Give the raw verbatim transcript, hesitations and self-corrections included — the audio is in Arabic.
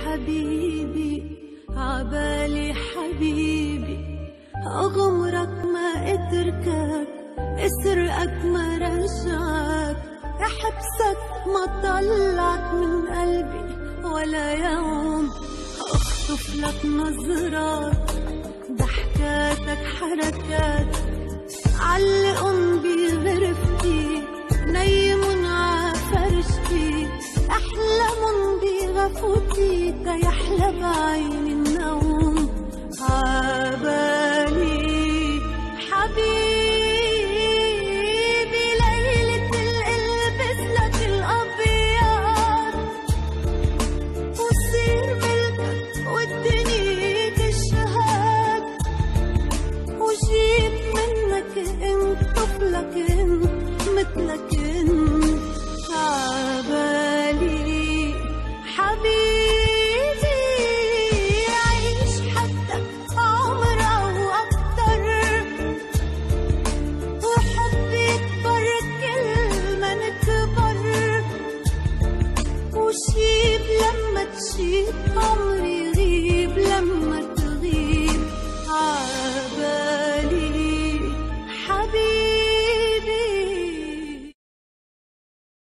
حبيبي عبالي حبيبي، أغمرك ما أتركك، أسرقك ما رجعك، أحبسك ما طلعك من قلبي ولا يوم، أخطف لك نظرات ضحكاتك حركاتك، علقن بغرفتي نيمن عفرشتي، أحلمن بغفوتي تيحلى بعيني النوم، عبالي حبيبي ليلة القلبس لك الأبيض، وصير ملكك والدنيا تشهد، وجيب منك انت طفلك انت مثلك انت، عبالي حبيبي عيش حدك عمر او اكتر، وحبي يكبر كل ما نكبر، وشيب لما تشيب عمري